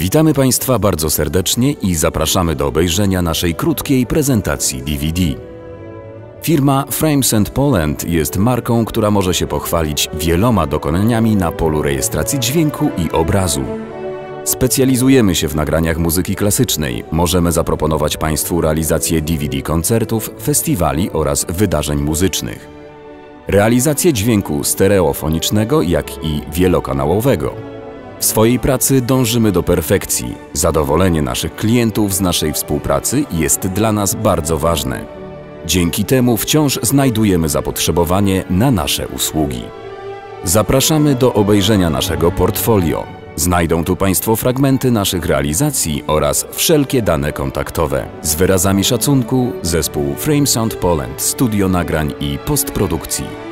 Witamy Państwa bardzo serdecznie i zapraszamy do obejrzenia naszej krótkiej prezentacji DVD. Firma Frames & Poland jest marką, która może się pochwalić wieloma dokonaniami na polu rejestracji dźwięku i obrazu. Specjalizujemy się w nagraniach muzyki klasycznej. Możemy zaproponować Państwu realizację DVD koncertów, festiwali oraz wydarzeń muzycznych. Realizację dźwięku stereofonicznego, jak i wielokanałowego. W swojej pracy dążymy do perfekcji. Zadowolenie naszych klientów z naszej współpracy jest dla nas bardzo ważne. Dzięki temu wciąż znajdujemy zapotrzebowanie na nasze usługi. Zapraszamy do obejrzenia naszego portfolio. Znajdą tu Państwo fragmenty naszych realizacji oraz wszelkie dane kontaktowe. Z wyrazami szacunku, zespół Frames & Poland, studio nagrań i postprodukcji.